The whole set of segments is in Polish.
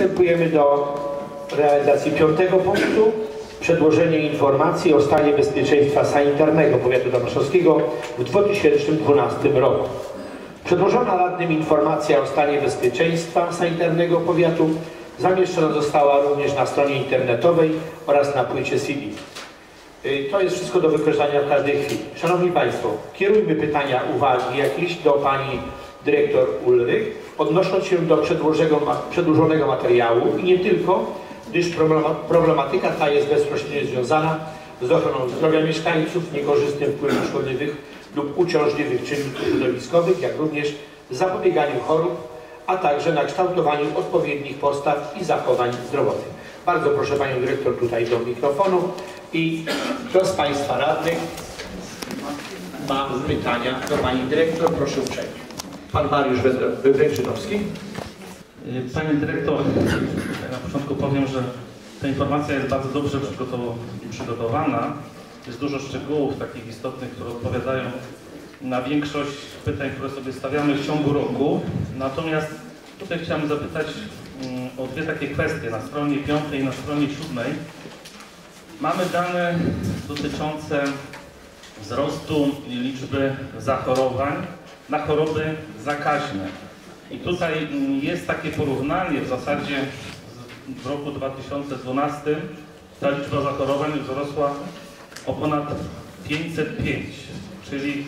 Przystępujemy do realizacji piątego punktu. Przedłożenie informacji o stanie bezpieczeństwa sanitarnego powiatu tomaszowskiego w 2012 roku. Przedłożona radnym informacja o stanie bezpieczeństwa sanitarnego powiatu zamieszczona została również na stronie internetowej oraz na płycie CD. To jest wszystko do wykorzystania w każdej chwili. Szanowni Państwo, kierujmy pytania, uwagi jakieś do Pani Dyrektor Ulrych, odnosząc się do przedłożonego materiału i nie tylko, gdyż problematyka ta jest bezpośrednio związana z ochroną zdrowia mieszkańców, niekorzystnym wpływem szkodliwych lub uciążliwych czynników środowiskowych, jak również zapobieganiu chorób, a także na kształtowaniu odpowiednich postaw i zachowań zdrowotnych. Bardzo proszę Panią Dyrektor tutaj do mikrofonu i kto z Państwa radnych ma pytania do Pani Dyrektor, proszę uprzejmie. Pan Mariusz Węgrzynowski. Pani Dyrektor, na początku powiem, że ta informacja jest bardzo dobrze przygotowana. Jest dużo szczegółów takich istotnych, które odpowiadają na większość pytań, które sobie stawiamy w ciągu roku. Natomiast tutaj chciałem zapytać o dwie takie kwestie. Na stronie 5 i na stronie 7 mamy dane dotyczące wzrostu liczby zachorowań na choroby zakaźne. I tutaj jest takie porównanie w zasadzie w roku 2012 ta liczba zachorowań wzrosła o ponad 505, czyli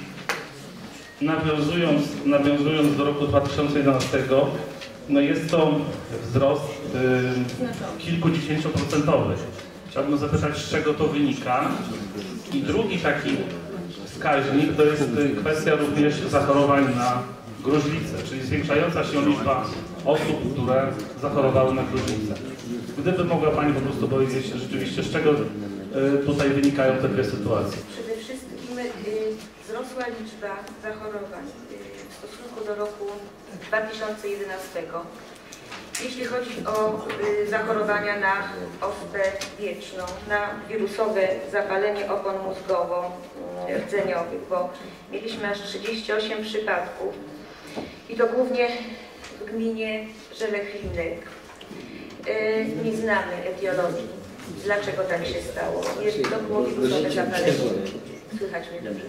nawiązując do roku 2011, no jest to wzrost kilkudziesięcioprocentowy. Chciałbym zapytać, z czego to wynika. I drugi taki wskaźnik to jest kwestia również zachorowań na gruźlicę, czyli zwiększająca się liczba osób, które zachorowały na gruźlicę. Gdyby mogła Pani po prostu powiedzieć rzeczywiście, z czego tutaj wynikają te dwie sytuacje? Przede wszystkim wzrosła liczba zachorowań w stosunku do roku 2011. Jeśli chodzi o zachorowania na ospę wieczną, na wirusowe zapalenie opon mózgowo-rdzeniowych, bo mieliśmy aż 38 przypadków i to głównie w gminie Żelechlinek. Nie znamy etiologii, dlaczego tak się stało. To było wirusowe zapalenie. Słychać mnie dobrze?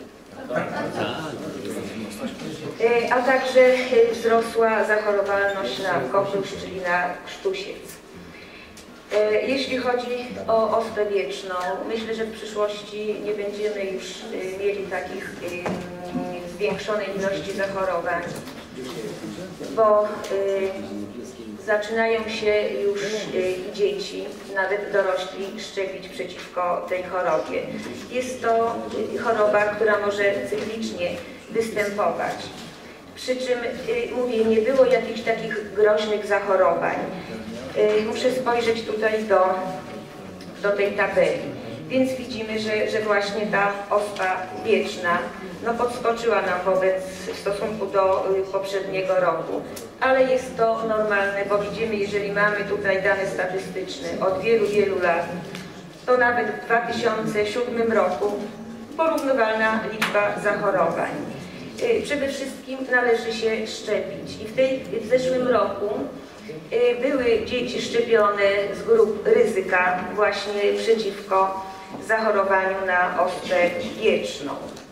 A także wzrosła zachorowalność na koprusz, czyli na krztusiec. Jeśli chodzi o ospę wieczną, myślę, że w przyszłości nie będziemy już mieli takich zwiększonej ilości zachorowań, bo zaczynają się już dzieci, nawet dorośli, szczepić przeciwko tej chorobie. Jest to choroba, która może cyklicznie występować. Przy czym, mówię, nie było jakichś takich groźnych zachorowań. Muszę spojrzeć tutaj do tej tabeli. Więc widzimy, że właśnie ta ospa wieczna podskoczyła nam w stosunku do poprzedniego roku. Ale jest to normalne, bo widzimy, jeżeli mamy tutaj dane statystyczne od wielu, wielu lat, to nawet w 2007 roku porównywalna liczba zachorowań. Przede wszystkim należy się szczepić. I w zeszłym roku były dzieci szczepione z grup ryzyka właśnie przeciwko zachorowaniu na ospę wieczną.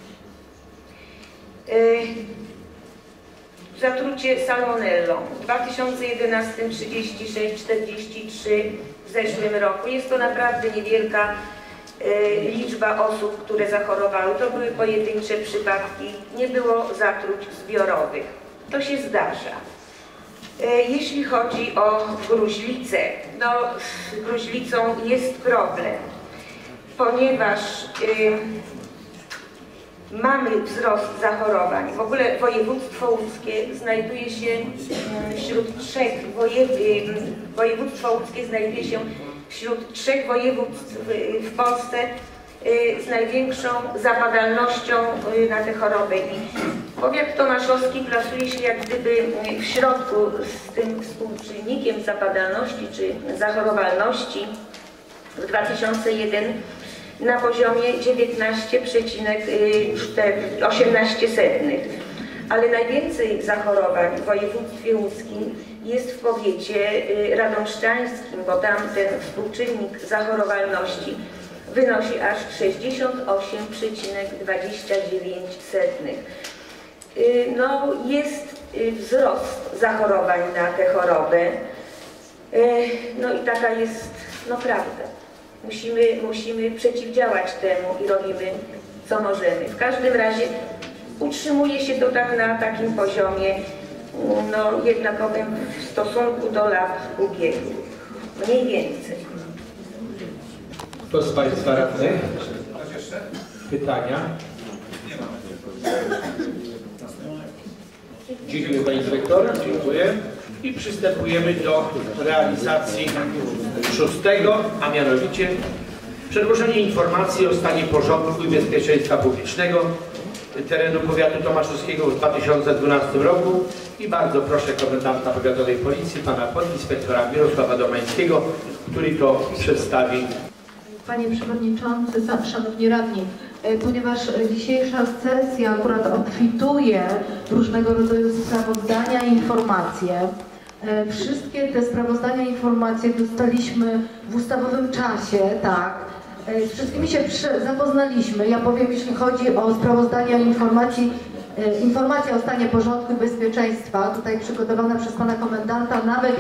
Zatrucie salmonellą w 2011 36-43 w zeszłym roku. Jest to naprawdę niewielka liczba osób, które zachorowały. To były pojedyncze przypadki, nie było zatruć zbiorowych. To się zdarza. Jeśli chodzi o gruźlicę, z gruźlicą jest problem, ponieważ mamy wzrost zachorowań. W ogóle województwo łódzkie znajduje się wśród trzech województw w Polsce z największą zapadalnością na tę chorobę. I powiat tomaszowski plasuje się jak gdyby w środku z tym współczynnikiem zapadalności czy zachorowalności w 2001 na poziomie 19,18. Ale najwięcej zachorowań w województwie łódzkim jest w powiecie radomszczańskim, bo tam ten współczynnik zachorowalności wynosi aż 68,29. No, jest wzrost zachorowań na tę chorobę. No i taka jest prawda. Musimy przeciwdziałać temu i robimy co możemy. W każdym razie utrzymuje się to tak na takim poziomie, jednakowym w stosunku do lat ubiegłych. Mniej więcej. Kto z Państwa radnych? Pytania? Dziękuję Pani Dyrektor. Dziękuję. I przystępujemy do realizacji 6, a mianowicie przedłożenie informacji o stanie porządku i bezpieczeństwa publicznego terenu powiatu tomaszowskiego w 2012 roku i bardzo proszę komendanta powiatowej policji, pana podinspektora Mirosława Domańskiego, który to przedstawi. Panie Przewodniczący, Szanowni Radni, ponieważ dzisiejsza sesja akurat obfituje różnego rodzaju sprawozdania i informacje, wszystkie te sprawozdania i informacje dostaliśmy w ustawowym czasie, tak. Z wszystkimi się zapoznaliśmy. Ja powiem, jeśli chodzi o sprawozdania i informacja o stanie porządku i bezpieczeństwa, tutaj przygotowana przez pana komendanta, nawet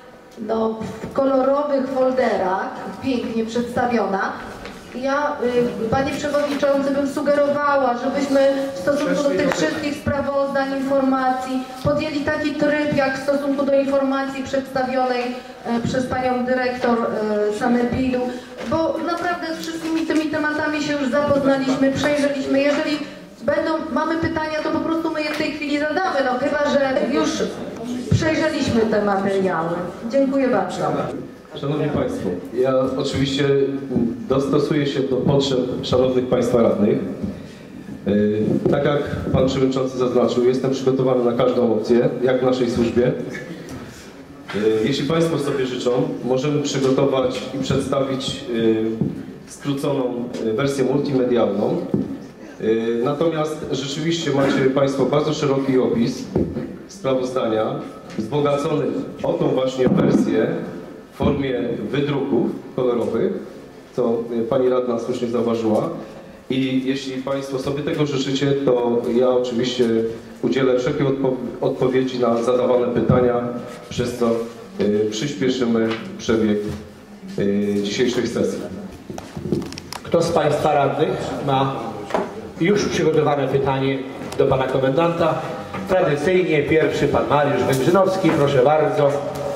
w kolorowych folderach, pięknie przedstawiona. Ja, Panie Przewodniczący, bym sugerowała, żebyśmy w stosunku do tych wszystkich sprawozdań, informacji podjęli taki tryb, jak w stosunku do informacji przedstawionej przez Panią Dyrektor Sanepidu, bo naprawdę z wszystkimi tymi tematami się już zapoznaliśmy, przejrzeliśmy. Jeżeli mamy pytania, to po prostu my je w tej chwili zadamy, chyba że już przejrzeliśmy te materiały. Dziękuję bardzo. Szanowni Państwo, ja oczywiście dostosuję się do potrzeb szanownych Państwa radnych. Tak jak Pan Przewodniczący zaznaczył, jestem przygotowany na każdą opcję, jak w naszej służbie. Jeśli Państwo sobie życzą, możemy przygotować i przedstawić skróconą wersję multimedialną. Natomiast rzeczywiście macie Państwo bardzo szeroki opis sprawozdania, wzbogacony o tą właśnie wersję w formie wydruków kolorowych, co Pani Radna słusznie zauważyła. I jeśli Państwo sobie tego życzycie, to ja oczywiście udzielę wszelkiej odpowiedzi na zadawane pytania, przez co przyspieszymy przebieg dzisiejszej sesji. Kto z Państwa radnych ma już przygotowane pytanie do Pana Komendanta? Tradycyjnie pierwszy Pan Mariusz Węgrzynowski, proszę bardzo.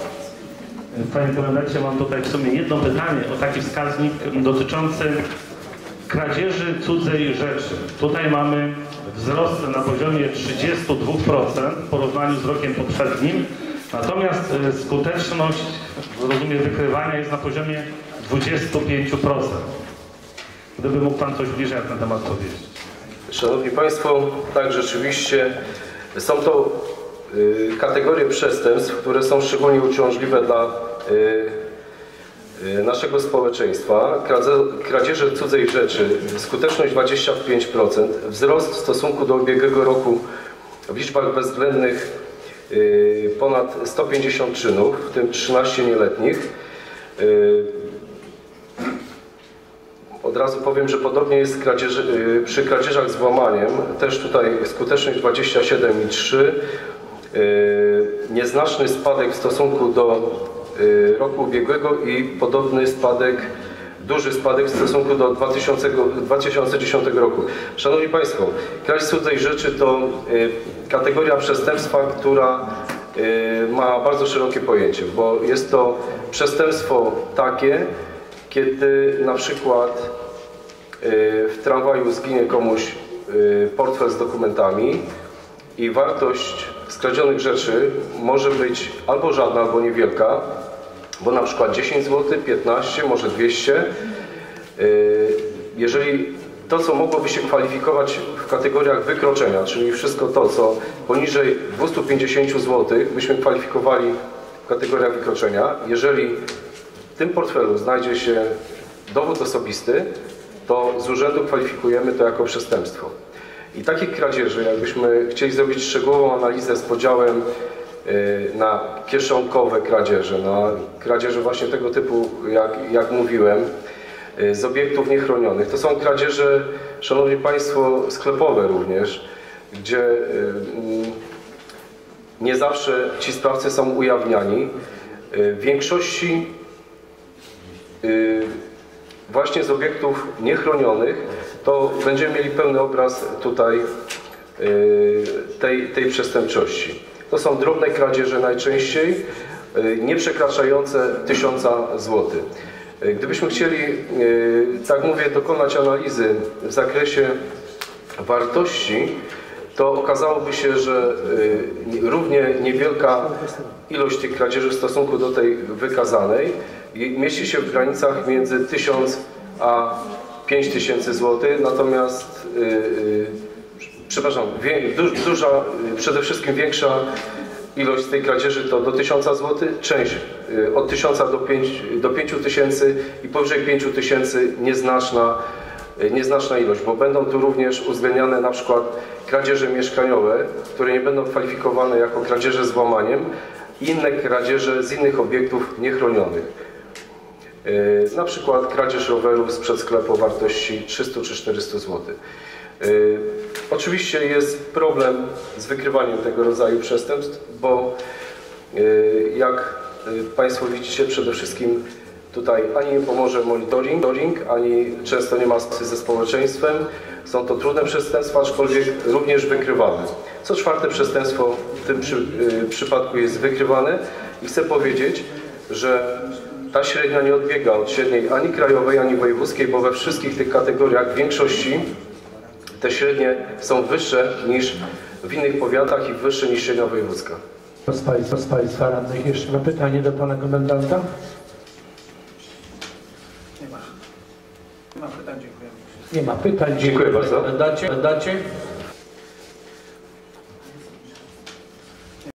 Panie Komendancie, mam tutaj w sumie jedno pytanie o taki wskaźnik dotyczący kradzieży cudzej rzeczy. Tutaj mamy wzrost na poziomie 32% w porównaniu z rokiem poprzednim, natomiast skuteczność, rozumiem, wykrywania jest na poziomie 25%. Gdyby mógł Pan coś bliżej na ten temat powiedzieć. Szanowni Państwo, tak, rzeczywiście są to kategorie przestępstw, które są szczególnie uciążliwe dla naszego społeczeństwa. Kradzieże cudzej rzeczy, skuteczność 25%, wzrost w stosunku do ubiegłego roku w liczbach bezwzględnych ponad 150 czynów, w tym 13 nieletnich. Od razu powiem, że podobnie jest przy kradzieżach z włamaniem, też tutaj skuteczność 27,3%, nieznaczny spadek w stosunku do roku ubiegłego i podobny spadek, duży spadek w stosunku do 2010 roku. Szanowni Państwo, kradzież cudzej rzeczy to kategoria przestępstwa, która ma bardzo szerokie pojęcie, bo jest to przestępstwo takie, kiedy na przykład w tramwaju zginie komuś portfel z dokumentami i wartość skradzionych rzeczy może być albo żadna, albo niewielka, bo na przykład 10 zł, 15, może 200. Jeżeli to, co mogłoby się kwalifikować w kategoriach wykroczenia, czyli wszystko to, co poniżej 250 zł byśmy kwalifikowali w kategoriach wykroczenia, jeżeli w tym portfelu znajdzie się dowód osobisty, to z urzędu kwalifikujemy to jako przestępstwo. I takich kradzieży, jakbyśmy chcieli zrobić szczegółową analizę z podziałem na kieszonkowe kradzieże, na kradzieże właśnie tego typu, jak mówiłem, z obiektów niechronionych. To są kradzieże, Szanowni Państwo, sklepowe również, gdzie nie zawsze ci sprawcy są ujawniani. W większości właśnie z obiektów niechronionych to będziemy mieli pełny obraz tutaj tej przestępczości. To są drobne kradzieże najczęściej, nie przekraczające 1000 zł. Gdybyśmy chcieli, tak mówię, dokonać analizy w zakresie wartości, to okazałoby się, że równie niewielka ilość tych kradzieży w stosunku do tej wykazanej mieści się w granicach między 1000 a 5000 zł, natomiast przede wszystkim większa ilość tej kradzieży to do 1000 zł, część od 1000 do 5000 i powyżej 5000 nieznaczna ilość, bo będą tu również uwzględniane na przykład kradzieże mieszkaniowe, które nie będą kwalifikowane jako kradzieże z włamaniem, inne kradzieże z innych obiektów niechronionych. Na przykład kradzież roweru sprzed sklepu o wartości 300 czy 400 zł. Oczywiście jest problem z wykrywaniem tego rodzaju przestępstw, bo jak Państwo widzicie, przede wszystkim tutaj ani nie pomoże monitoring, ani często nie ma współpracy ze społeczeństwem. Są to trudne przestępstwa, aczkolwiek również wykrywane. Co czwarte przestępstwo w tym przypadku jest wykrywane i chcę powiedzieć, że ta średnia nie odbiega od średniej ani krajowej, ani wojewódzkiej, bo we wszystkich tych kategoriach w większości te średnie są wyższe niż w innych powiatach i wyższe niż średnia wojewódzka. Kto z Państwa radnych jeszcze ma pytanie do Pana Komendanta? Nie ma pytań, dziękuję. Nie ma pytań. Dziękuję bardzo. Komendancie.